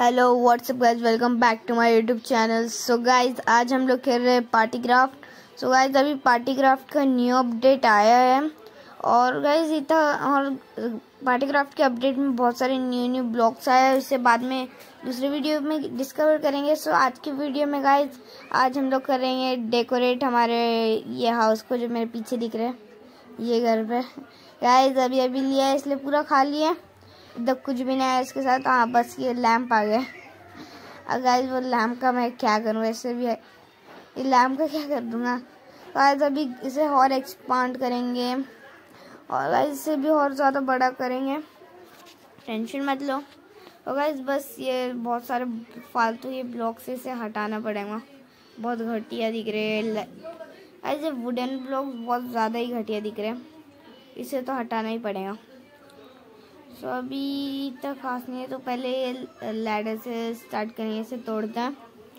Hello what's up guys, welcome back to my YouTube channel. So guys आज हम लोग खेल रहे हैं पार्टी क्राफ्ट। सो गाइज अभी पार्टी क्राफ्ट का न्यू अपडेट आया है और गाइज और पार्टी क्राफ्ट के अपडेट में बहुत सारे न्यू ब्लॉक्स आए हैं। इससे बाद में दूसरे वीडियो में डिस्कवर करेंगे। सो आज की वीडियो में गाइज आज हम लोग करेंगे डेकोरेट हमारे ये हाउस को, जो मेरे पीछे दिख रहे हैं ये घर पे। गाइज अभी लिया है इसलिए पूरा खाली है, इधर कुछ भी नहीं है इसके साथ। हाँ बस ये लैंप आ गया। अब गाइस वो लैंप का मैं क्या करूँ, ऐसे भी है ये लैंप का क्या कर दूँगा। गाइस अभी इसे और एक्सपांड करेंगे और गाइस इसे भी और ज़्यादा बड़ा करेंगे, टेंशन मत लो। और गाइस बस ये बहुत सारे फालतू ये ब्लॉक से इसे हटाना पड़ेगा, बहुत घटिया दिख रहे हैं। गाइस ये वुडन ब्लॉक बहुत ज़्यादा ही घटिया दिख रहे हैं, इसे तो हटाना ही पड़ेगा। तो अभी तक खास नहीं है, तो पहले लैडर से स्टार्ट करेंगे, इसे तोड़ते हैं।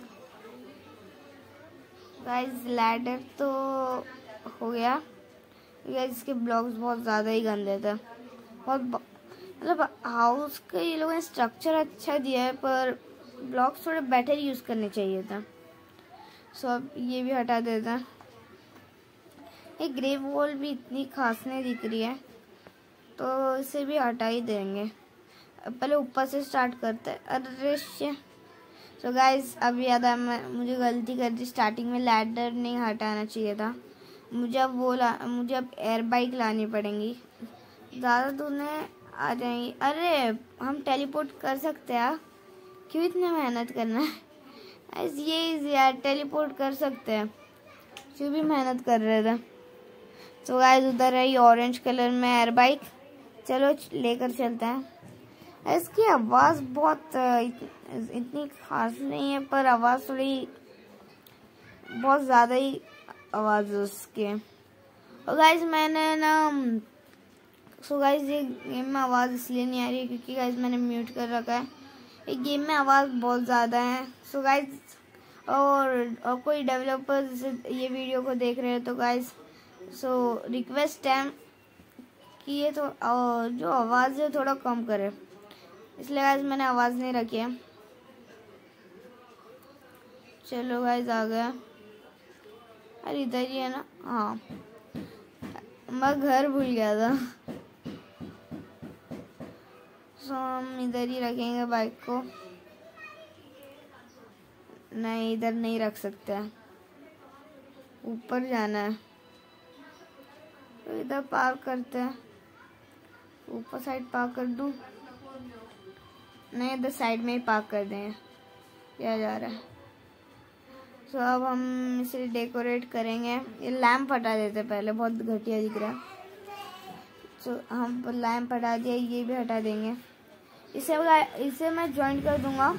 गाइस लैडर तो हो गया। गाइस इसके ब्लॉक्स बहुत ज़्यादा ही गंदे थे, बहुत मतलब हाउस का ये लोगों ने स्ट्रक्चर अच्छा दिया है पर ब्लॉक्स थोड़े बेटर यूज़ करने चाहिए था। सो अब ये भी हटा देते हैं। ये ग्रे वॉल भी इतनी खास नहीं दिख रही है तो इसे भी हटा ही देंगे। पहले ऊपर से स्टार्ट करते हैं। अरे सो गाइस अभी याद है, मुझे गलती कर दी, स्टार्टिंग में लैडर नहीं हटाना चाहिए था। मुझे अब एयर बाइक लानी पड़ेंगी, ज़्यादा दूर नहीं आ जाएंगी। अरे हम टेलीपोर्ट कर सकते हैं, क्यों इतनी मेहनत करना है। ये यार टेलीपोर्ट कर सकते हैं, क्यों भी मेहनत कर रहे थे। तो गाइस उधर है ये ऑरेंज कलर में एयर बाइक, चलो लेकर चलते हैं। इसकी आवाज़ बहुत इतनी खास नहीं है पर आवाज़ थोड़ी बहुत ज़्यादा ही आवाज़ है उसके। और गाइस मैंने ना गाइस ये गेम में आवाज़ इसलिए नहीं आ रही है क्योंकि गाइस मैंने म्यूट कर रखा है। ये गेम में आवाज़ बहुत ज़्यादा है। सो गाइस और कोई डेवलपर्स ये वीडियो को देख रहे हैं तो गाइस रिक्वेस्ट है कि ये तो जो आवाज़ है थोड़ा कम करे, इसलिए गाइस मैंने आवाज़ नहीं रखी है। चलो गाइस आ गया। अरे इधर ही है ना, हाँ मैं घर भूल गया था। सो हम इधर ही रखेंगे बाइक को। नहीं इधर नहीं रख सकते, ऊपर जाना है तो इधर पार्क करते हैं। ऊपर साइड पार्क कर दूं, नहीं इधर साइड में ही पार्क कर दें, क्या जा रहा है। सो अब हम इसे डेकोरेट करेंगे। ये लैंप हटा देते पहले, बहुत घटिया दिख रहा है। सो हम लैंप हटा दिया, ये भी हटा देंगे। इसे मैं ज्वाइन कर दूंगा,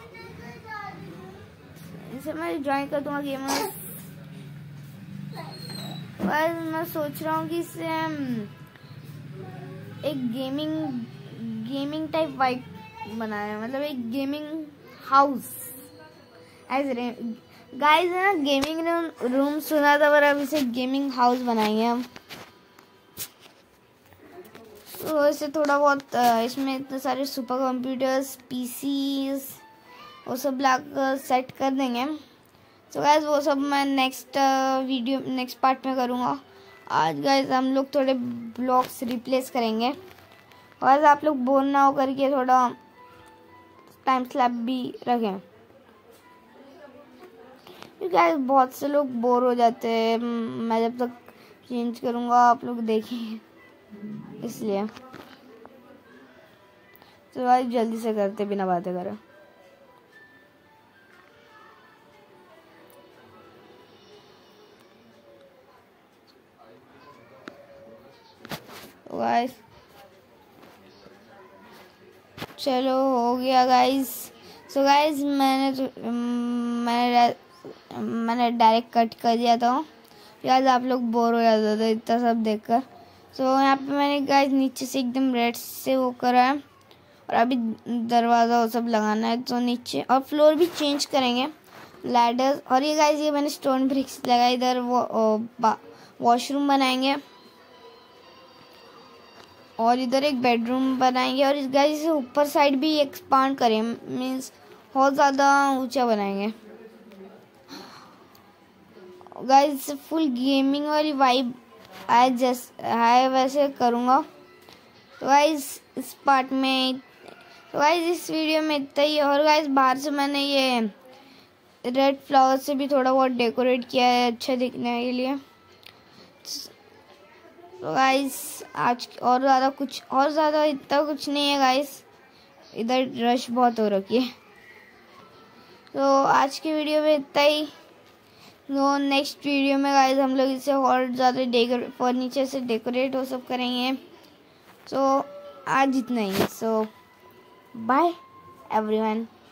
गेम में। बस मैं सोच रहा हूँ कि इसे एक गेमिंग टाइप वाइब बनाया, मतलब एक गेमिंग हाउस गाइस है ना। गेमिंग रूम सुना था पर अब इसे गेमिंग हाउस बनाएंगे हम। तो इसे थोड़ा बहुत इसमें इतने सारे सुपर कंप्यूटर्स पीसीज वो सब लाकर सेट कर देंगे। तो गाइस वो सब मैं नेक्स्ट पार्ट में करूँगा। आज गाइस हम लोग थोड़े ब्लॉक्स रिप्लेस करेंगे और आप लोग बोर ना हो करके थोड़ा टाइम स्लैप भी रखें, क्योंकि गाइस बहुत से लोग बोर हो जाते हैं। मैं जब तक चेंज करूँगा आप लोग देखेंगे, इसलिए तो गाइस जल्दी से करते बिना बातें करें। गाइस चलो हो गया गाइस। सो गाइस मैंने डायरेक्ट कट कर दिया था, यार आप लोग बोर हो जाते थे इतना सब देखकर। सो यहाँ पे मैंने गाइस नीचे से एकदम रेड से वो करा है और अभी दरवाज़ा वो सब लगाना है तो नीचे, और फ्लोर भी चेंज करेंगे, लैडर। और ये गाइस ये मैंने स्टोन ब्रिक्स लगाई, इधर वो वॉशरूम बनाएंगे। और इधर एक बेडरूम बनाएंगे और इस गाइस से ऊपर साइड भी एक्सपांड करें, मीन्स बहुत ज़्यादा ऊंचा बनाएंगे गाइस। फुल गेमिंग वाली वाइब आए वैसे करूँगा। तो गाइस इस पार्ट में, तो गाइस इस वीडियो में इतना ही। और गाइस बाहर से मैंने ये रेड फ्लावर से भी थोड़ा बहुत डेकोरेट किया है अच्छा दिखने के लिए। तो गाइस आज और ज़्यादा इतना कुछ नहीं है गाइस, इधर रश बहुत हो रखी है। तो आज की वीडियो में इतना ही। तो नेक्स्ट वीडियो में गाइस हम लोग इसे और ज़्यादा फर्नीचर से डेकोरेट वो सब करेंगे। सो आज इतना ही। सो बाय एवरीवन।